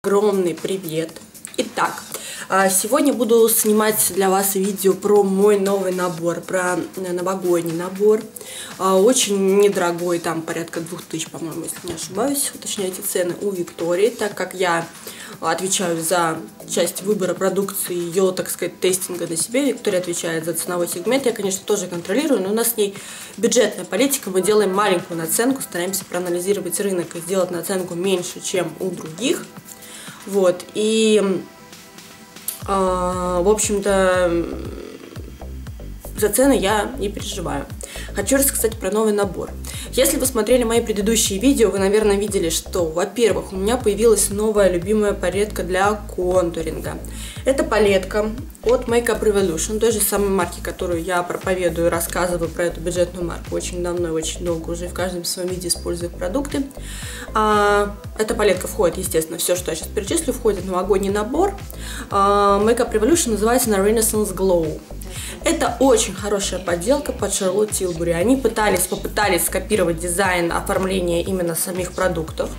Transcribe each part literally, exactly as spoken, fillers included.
Огромный привет! Итак, сегодня буду снимать для вас видео про мой новый набор, про новогодний набор. Очень недорогой, там порядка двух тысяч, по-моему, если не ошибаюсь. Уточняйте цены у Виктории, так как я отвечаю за часть выбора продукции, ее, так сказать, тестинга на себе. Виктория отвечает за ценовой сегмент. Я, конечно, тоже контролирую, но у нас с ней бюджетная политика. Мы делаем маленькую наценку, стараемся проанализировать рынок и сделать наценку меньше, чем у других. Вот, и, э, в общем-то, за цены я не переживаю. Хочу рассказать про новый набор. Если вы смотрели мои предыдущие видео, вы, наверное, видели, что, во-первых, у меня появилась новая любимая палетка для контуринга. Это палетка от Makeup Revolution, той же самой марки, которую я проповедую, рассказываю про эту бюджетную марку очень давно и очень долго, уже в каждом своем виде использую их продукты. А, эта палетка входит, естественно, все, что я сейчас перечислю, входит в новогодний набор. А, Makeup Revolution называется на Renaissance Glow. Это очень хорошая подделка под Charlotte Tilbury. Они пытались, попытались скопировать дизайн оформления именно самих продуктов.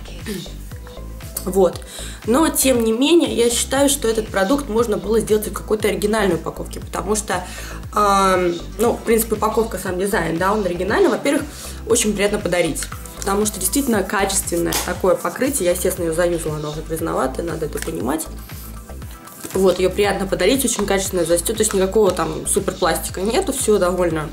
Вот. Но, тем не менее, я считаю, что этот продукт можно было сделать в какой-то оригинальной упаковке, потому что, э, ну, в принципе, упаковка, сам дизайн, да, он оригинальный. Во-первых, очень приятно подарить, потому что действительно качественное такое покрытие. Я, естественно, ее заюзала, она уже грязноватая, надо это понимать. Вот, ее приятно подарить, очень качественная застёт, то есть никакого там супер пластика нету, все довольно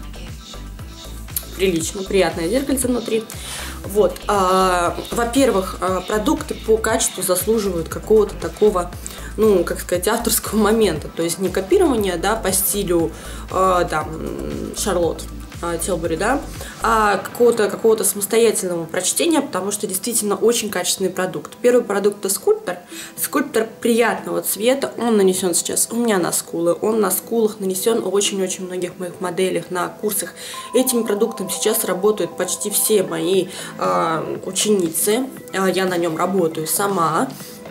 прилично, приятное зеркальце внутри. Вот, а, во-первых, продукты по качеству заслуживают какого-то такого, ну, как сказать, авторского момента, то есть не копирование, да, по стилю, а, там, Charlotte Tilbury, да, а какого-то какого-то самостоятельного прочтения, потому что действительно очень качественный продукт. Первый продукт — это скульптор. Скульптор приятного цвета, он нанесен сейчас у меня на скулы, он на скулах нанесен в очень-очень многих моих моделях, на курсах. Этим продуктом сейчас работают почти все мои э, ученицы, я на нем работаю сама.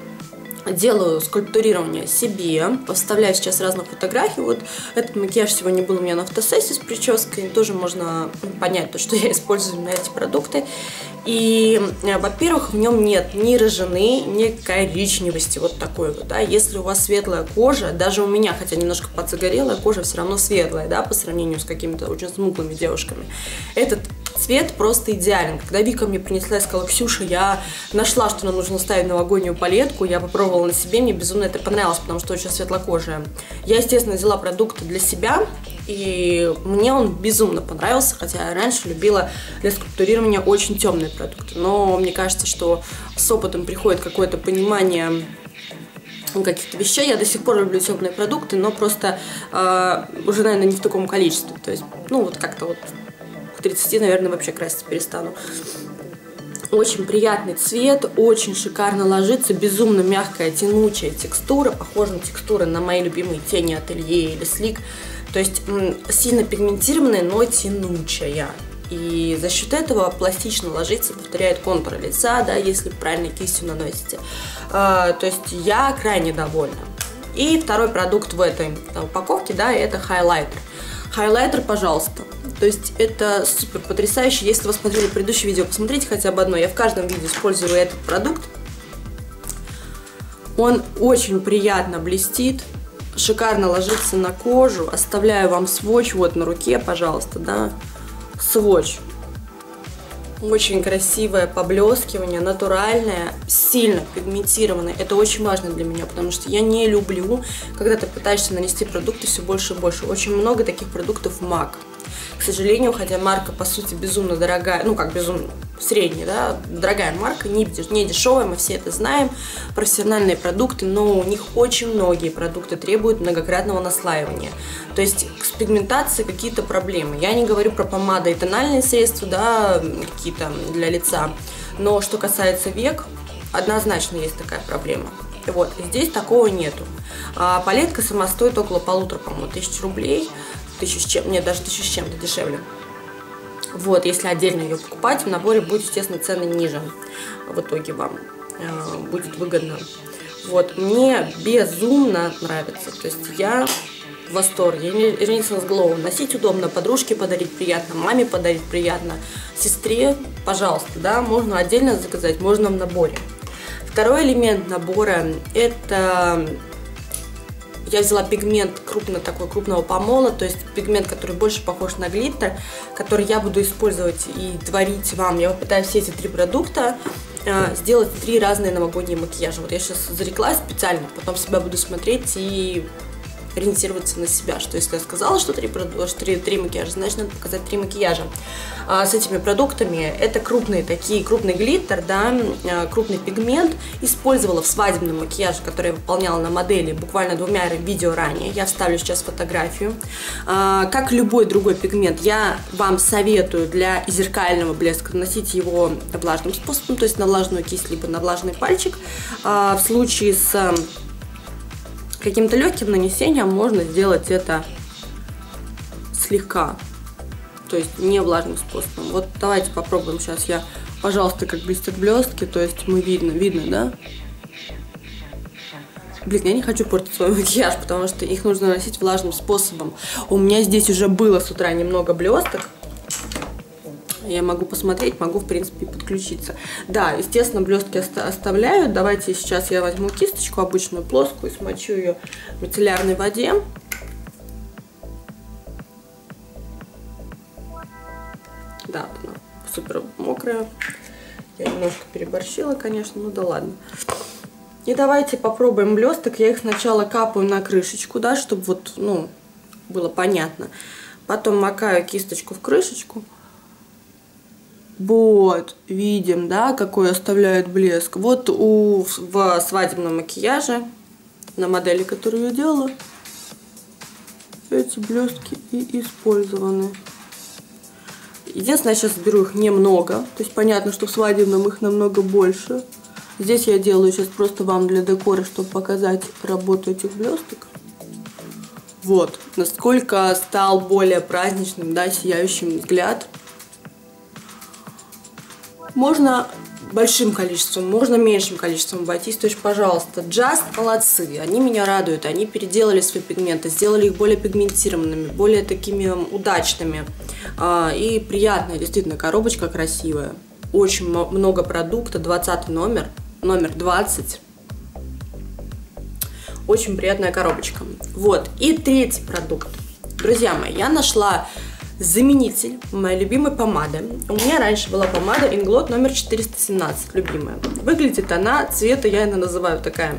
Делаю скульптурирование себе, вставляю сейчас разных фотографий. Вот этот макияж сегодня был у меня на фотосессии с прической, тоже можно понять то, что я использую на эти продукты. И, во-первых, в нем нет ни рыжины, ни коричневости, вот такой вот, да. Если у вас светлая кожа, даже у меня, хотя немножко подзагорелая, кожа все равно светлая, да, по сравнению с какими-то очень смуглыми девушками. Этот цвет просто идеален. Когда Вика мне принесла и сказала: Ксюша, я нашла, что нам нужно ставить новогоднюю палетку, я попробовала на себе, мне безумно это понравилось, потому что очень светлокожая. Я, естественно, взяла продукты для себя, и мне он безумно понравился, хотя я раньше любила для скульптурирования очень темные продукты. Но мне кажется, что с опытом приходит какое-то понимание каких-то вещей. Я до сих пор люблю темные продукты, но просто э, уже, наверное, не в таком количестве. То есть, ну, вот как-то вот к тридцати, наверное, вообще краситься перестану. Очень приятный цвет, очень шикарно ложится, безумно мягкая, тянучая текстура, похожа на текстуры на мои любимые тени Ателье или Слик. То есть сильно пигментированная, но тянучая. И за счет этого пластично ложится, повторяет контуры лица, да, если правильно кистью наносите. А, то есть я крайне довольна. И второй продукт в этой упаковке, да, это хайлайтер. Хайлайтер, пожалуйста. То есть это супер потрясающе. Если вы смотрели предыдущее видео, посмотрите хотя бы одно. Я в каждом видео использую этот продукт. Он очень приятно блестит, шикарно ложится на кожу. Оставляю вам сводч вот на руке, пожалуйста, да. Сводч. Очень красивое поблескивание, натуральное, сильно пигментированное. Это очень важно для меня, потому что я не люблю, когда ты пытаешься нанести продукты все больше и больше. Очень много таких продуктов мак. К сожалению, хотя марка, по сути, безумно дорогая, ну как безумно, средняя, да, дорогая марка, не, не дешевая, мы все это знаем, профессиональные продукты, но у них очень многие продукты требуют многократного наслаивания. То есть с пигментацией какие-то проблемы. Я не говорю про помады и тональные средства, да, какие-то для лица, но что касается век, однозначно есть такая проблема. Вот, здесь такого нету. А палетка сама стоит около полутора, по-моему, тысяч рублей. Тысячу с чем, нет, даже тысячу с чем-то дешевле. Вот, если отдельно ее покупать, в наборе будет, естественно, цены ниже. В итоге вам э, будет выгодно. Вот, мне безумно нравится. То есть я в восторге. Renaissance Glow носить удобно, подружке подарить приятно, маме подарить приятно, сестре, пожалуйста, да, можно отдельно заказать, можно в наборе. Второй элемент набора – это я взяла пигмент крупно, такой крупного помола, то есть пигмент, который больше похож на глиттер, который я буду использовать и творить вам. Я попытаюсь все эти три продукта э, сделать три разные новогодние макияжа. Вот я сейчас зареклась специально, потом себя буду смотреть и ориентироваться на себя, что если я сказала, что три, три, три макияжа, значит надо показать три макияжа. А с этими продуктами это крупный такие, крупный глиттер, да, крупный пигмент. Использовала в свадебном макияже, который я выполняла на модели буквально двумя видео ранее. Я вставлю сейчас фотографию. А, как любой другой пигмент, я вам советую для зеркального блеска наносить его влажным способом, то есть на влажную кисть, либо на влажный пальчик. А, в случае с каким-то легким нанесением можно сделать это слегка, то есть не влажным способом. Вот давайте попробуем сейчас я, пожалуйста, как блестят блестки, то есть мы видно, видно, да? Блин, я не хочу портить свой макияж, потому что их нужно наносить влажным способом. У меня здесь уже было с утра немного блесток. Я могу посмотреть, могу, в принципе, подключиться. Да, естественно, блестки оставляю. Давайте сейчас я возьму кисточку обычную, плоскую, смочу ее в мицеллярной воде. Да, она супер мокрая. Я немножко переборщила, конечно, ну да ладно. И давайте попробуем блесток. Я их сначала капаю на крышечку, да, чтобы вот, ну, было понятно. Потом макаю кисточку в крышечку. Вот, видим, да, какой оставляет блеск. Вот у, в свадебном макияже, на модели, которую я делала, эти блестки и использованы. Единственное, я сейчас беру их немного, то есть понятно, что в свадебном их намного больше. Здесь я делаю сейчас просто вам для декора, чтобы показать работу этих блесток. Вот, насколько стал более праздничным, да, сияющим взгляд. Можно большим количеством, можно меньшим количеством обойтись. То есть, пожалуйста, Just молодцы. Они меня радуют. Они переделали свои пигменты, сделали их более пигментированными, более такими удачными. И приятная, действительно, коробочка красивая. Очень много продукта. двадцатый номер, номер двадцать. Очень приятная коробочка. Вот. И третий продукт. Друзья мои, я нашла заменитель моей любимой помады. У меня раньше была помада Inglot номер четыреста семнадцать, любимая. Выглядит она, цвета я ее называю такая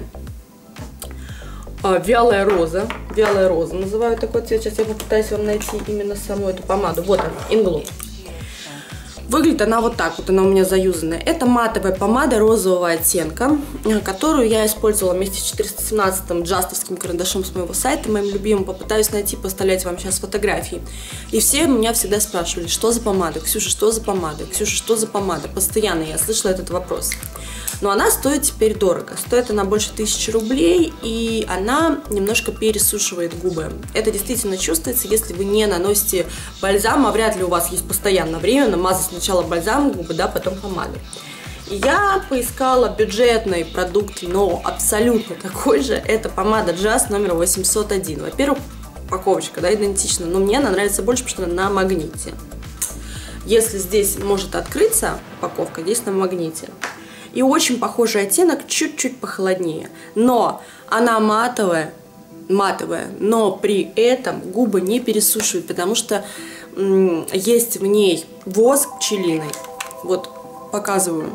э, вялая роза. Вялая роза называю такой цвет. Сейчас я попытаюсь вам найти именно саму эту помаду. Вот она, Inglot. Выглядит она вот так, вот она у меня заюзанная. Это матовая помада розового оттенка, которую я использовала вместе с четыреста семнадцатым джастовским карандашом с моего сайта, моим любимым. Попытаюсь найти, поставлять вам сейчас фотографии. И все меня всегда спрашивали, что за помада, Ксюша, что за помада, Ксюша, что за помада. Постоянно я слышала этот вопрос. Но она стоит теперь дорого. Стоит она больше тысячи рублей, и она немножко пересушивает губы. Это действительно чувствуется, если вы не наносите бальзам, а вряд ли у вас есть постоянно время намазать сначала бальзам губы, да, потом помадой. И я поискала бюджетный продукт, но абсолютно такой же. Это помада Just номер восемьсот один. Во-первых, упаковочка, да, идентична, но мне она нравится больше, потому что она на магните. Если здесь может открыться упаковка, здесь на магните. И очень похожий оттенок, чуть-чуть похолоднее. Но она матовая, матовая, но при этом губы не пересушивают, потому что м, есть в ней воск пчелиный. Вот, показываю.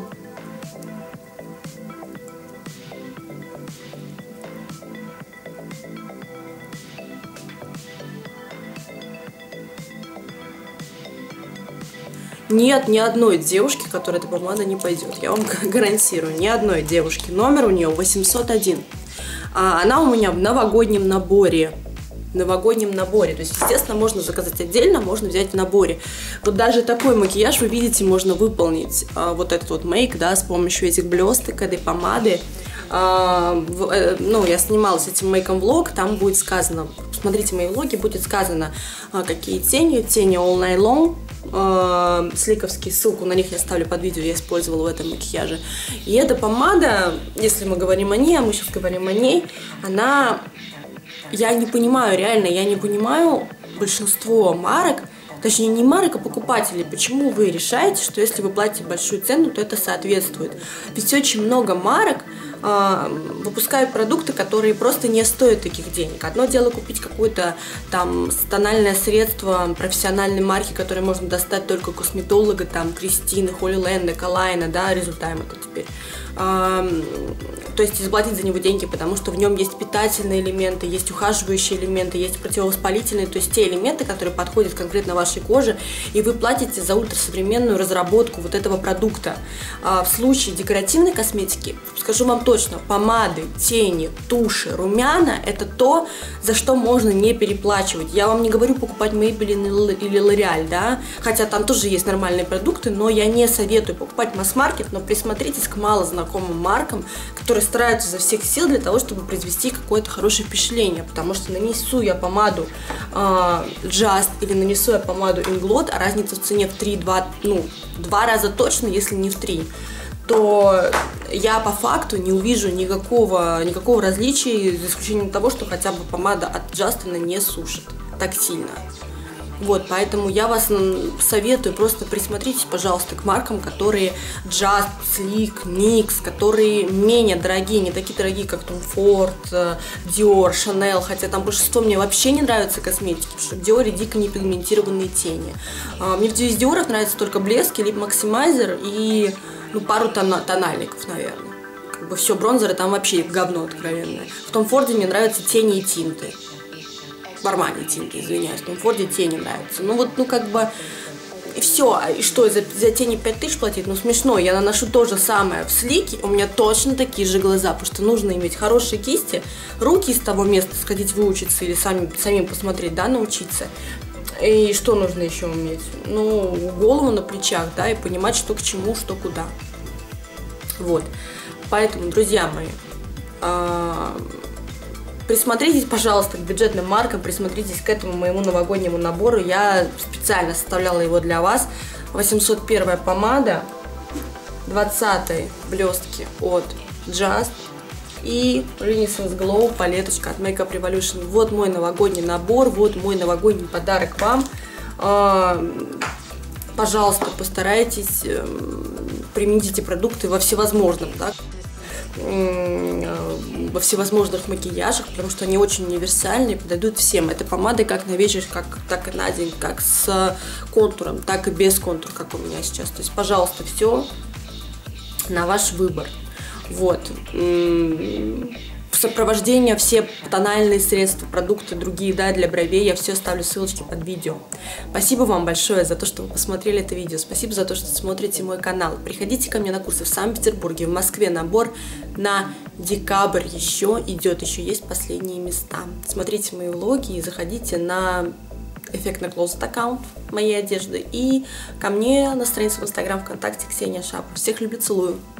Нет ни одной девушки, которой эта помада не пойдет. Я вам гарантирую, ни одной девушки. Номер у нее восемьсот один. А она у меня в новогоднем наборе. В новогоднем наборе. То есть, естественно, можно заказать отдельно, можно взять в наборе. Вот даже такой макияж, вы видите, можно выполнить. А, вот этот вот мейк, да, с помощью этих блесток, этой помады. А, в, э, ну, я снимала с этим мейком влог, там будет сказано, смотрите мои влоги, будет сказано, а, какие тени. Тени All Night Long. Сликовские, ссылку на них я ставлю под видео, я использовала в этом макияже. И эта помада, если мы говорим о ней, а мы сейчас говорим о ней, она, я не понимаю, реально, я не понимаю большинство марок, точнее не марок, а покупателей. Почему вы решаете, что если вы платите большую цену, то это соответствует? Ведь очень много марок э, выпускают продукты, которые просто не стоят таких денег. Одно дело купить какое-то там тональное средство профессиональной марки, которое можно достать только у косметолога, там Кристины, Холли Лэнда, Калайна, да, Результайм это теперь. Э, то есть заплатить за него деньги, потому что в нем есть питательные элементы, есть ухаживающие элементы, есть противовоспалительные, то есть те элементы, которые подходят конкретно вашей коже, и вы платите за ультрасовременную разработку вот этого продукта. А в случае декоративной косметики, скажу вам точно, помады, тени, туши, румяна – это то, за что можно не переплачивать. Я вам не говорю покупать Maybelline или L'Oreal, да, хотя там тоже есть нормальные продукты, но я не советую покупать масс-маркет, но присмотритесь к малознакомым маркам, которые стараются изо всех сил для того, чтобы произвести какое-то хорошее впечатление, потому что нанесу я помаду э, Just или нанесу я помаду Inglot, а разница в цене в три-два, ну, два раза точно, если не в три, то я по факту не увижу никакого, никакого различия, за исключением того, что хотя бы помада от Just не сушит так сильно. Вот, поэтому я вас советую, просто присмотритесь, пожалуйста, к маркам, которые Just, Sleek, Nix, которые менее дорогие, не такие дорогие, как Tom Ford, Dior, Chanel, хотя там большинство мне вообще не нравится косметики, потому что в Dior дико непигментированные тени. Мне в Dior нравится только блески, лип максимайзер и ну, пару тона тональников, наверное. Как бы все, бронзеры там вообще говно откровенное. В Tom Ford мне нравятся тени и тинты. В Армани тинты, извиняюсь, в Том Форде тени нравятся. Ну вот, ну как бы, и все. И что, за, за тени пять тысяч платить? Ну смешно, я наношу то же самое в Слике, у меня точно такие же глаза, потому что нужно иметь хорошие кисти, руки из того места сходить выучиться или сами, самим посмотреть, да, научиться. И что нужно еще уметь? Ну, голову на плечах, да, и понимать, что к чему, что куда. Вот. Поэтому, друзья мои, присмотритесь, пожалуйста, к бюджетным маркам, присмотритесь к этому моему новогоднему набору. Я специально составляла его для вас. восемьсот первая помада, двадцатый блестки от Just и Renaissance Glow палеточка от Makeup Revolution. Вот мой новогодний набор, вот мой новогодний подарок вам. Пожалуйста, постарайтесь применить эти продукты во всевозможном, да, во всевозможных макияжах, потому что они очень универсальные, подойдут всем. Это помады как на вечер, как, так и на день, как с контуром, так и без контура, как у меня сейчас. То есть, пожалуйста, все на ваш выбор. Вот. В сопровождение все тональные средства, продукты другие, да, для бровей, я все оставлю ссылочки под видео. Спасибо вам большое за то, что вы посмотрели это видео. Спасибо за то, что смотрите мой канал. Приходите ко мне на курсы в Санкт-Петербурге, в Москве набор на декабрь еще идет, еще есть последние места. Смотрите мои влоги и заходите на эффектный Closet аккаунт моей одежды и ко мне на страницу в Инстаграм, ВКонтакте Ксения Шапова. Всех люблю, целую.